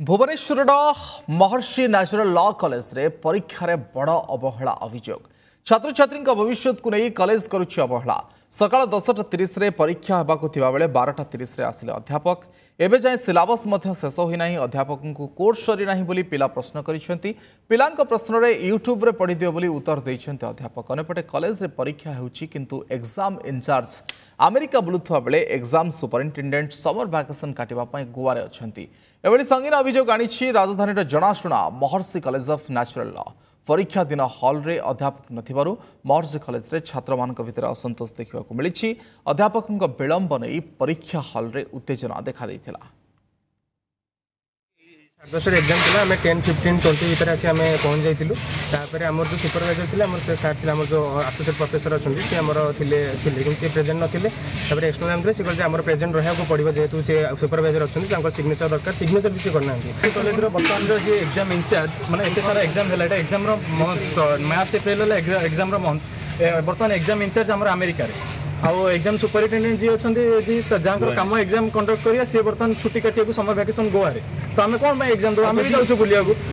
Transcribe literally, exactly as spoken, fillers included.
भुवनेश्वर महर्षि न्याचुराल law college रे परीक्षा रे बड़ अवहेला अभियोग छात्र छात्री भविष्य को नहीं कॉलेज करुच्ची अवहेला सकाल दसटा तीस परीक्षा होगाकू बेले बारटा तीस आसिले अध्यापक एवं जाए सिलेबस शेष होना अध्यापक को कोर्स सरीना बोली पिला प्रश्न करिसेंती पिलांक प्रश्न रे यूट्यूब रे पढ़ी दियो बोली उत्तर देइछन्ते अध्यापक अनेपटे कॉलेज रे परीक्षा होउची किंतु एग्जाम इंचार्ज अमेरिका बुलुथुवा बेले एग्जाम सुपरिंटेंडेंट समर वैकेशन काटिबा पई गोवा रे अछंती एवली संगीन अभियोग आनिछि राजधानी रे जनाशुना महर्षि कॉलेज ऑफ न्याचुरल लॉ परीक्षा दिन हॉल रे अध्यापक नथिबारु महर्षि कॉलेज रे छात्र मानक भितर असंतोष देखा मिली अध्यापक विलंब नहीं परीक्षा हॉल रे उत्तेजना देखा देइथिला दस एग्जाम था आम टेन फिफ्टीन ट्वेंटी भितर आसी आम पहुँच जाइलु तापर आम जो सुपरवाइजर थे आम से सार थे जो आसोसिएट प्रोफेसर अच्छा सी आमर थे सी प्रेजेंट नथिले तापर एक्सटर्नल थे सी कहते आम प्रेजेंट रहा पड़ो जेहेतु सी सुपरवाइजर अच्छा सिग्नेचर दरकार सिग्नेचर भी सी करना कॉलेज बर्तमान जो एग्जाम इंचार्ज मैंने एत सारा एग्जाम है exam March April exam month बर्तमान एग्जाम इंचार्ज आम अमेरिका आउ एग्जाम सुपरिटेडेंट जी अच्छा जी जहाँ कम एग्जाम कंडक्ट करिया सी बर्तमान छुट्टी काटिया समर वैकेशन गोवा रे तो आम कौन एग्जाम दो आम भी जाऊँ बुलिया